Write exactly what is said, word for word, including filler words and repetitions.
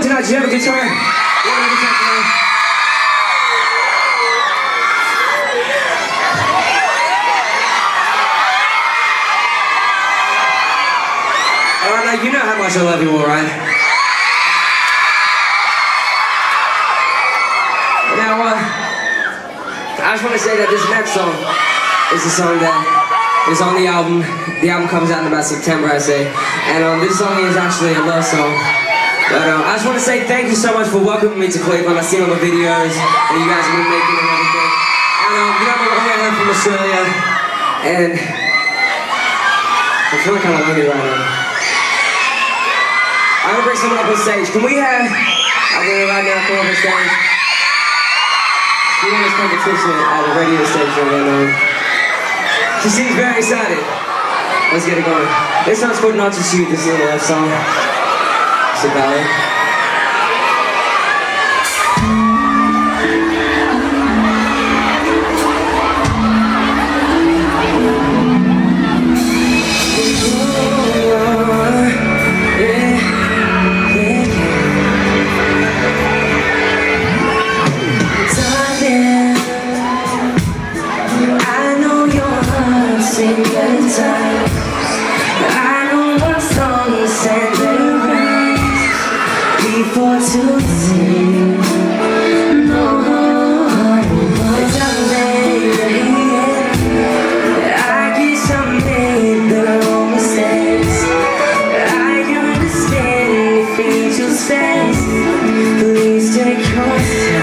tonight? Did you have a good time? You had a good time tonight? Alright, now you know how much I love you all, right? Now, uh, I just want to say that this next song is a song that is on the album. The album comes out in about September, I say. And um, this song is actually a love song. But um, I just want to say thank you so much for welcoming me to Cleveland. I've seen all the videos that you guys have been making and everything. And um, you know, I'm only here from Australia. And I'm feeling kind of lonely right now. I'm going to bring someone up on stage. Can we have, I'm going to right now come up on stage. She won this competition at a radio station and um, she seems very excited. Let's get it going. This song's called Not to Shoot. This is a love song. It's a ballad. I know what song you sang the rest before to sing. No, it doesn't make I guess I made the wrong mistakes. I understand if you just space. Please take your time.